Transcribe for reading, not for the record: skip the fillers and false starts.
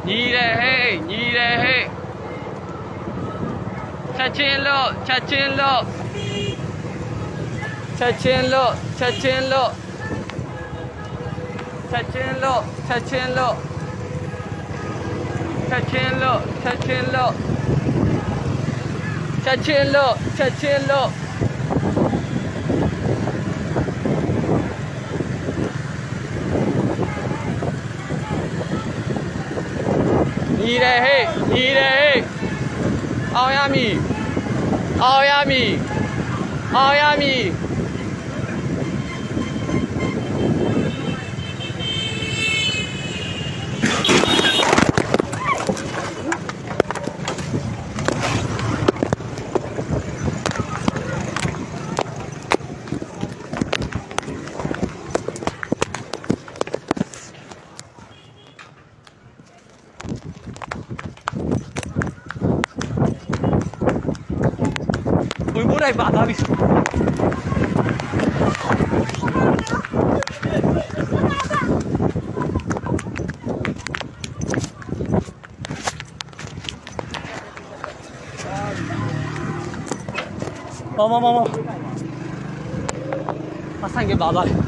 ညီတယ်ဟေးညီတယ်ဟေးချက်ချင်းလို့ချက်ချင်းလို့ချက်ချင်းလို့ချက်ချင်းလို့ချက်ချင်းလို့ချက်ချင်းလို့ချက်ချင်းလို့ချက်ချင်းလို့ချက်ချင်းလို့ချက်ချင်းလို့ညီတယ်ဟေးညီတယ်ဟေးအောင်ရမည်အောင်ရမည်အောင်ရမည်ဝင်ပို့လိုက်ပါသားပြီမမမမအဆိုင်ကပါသား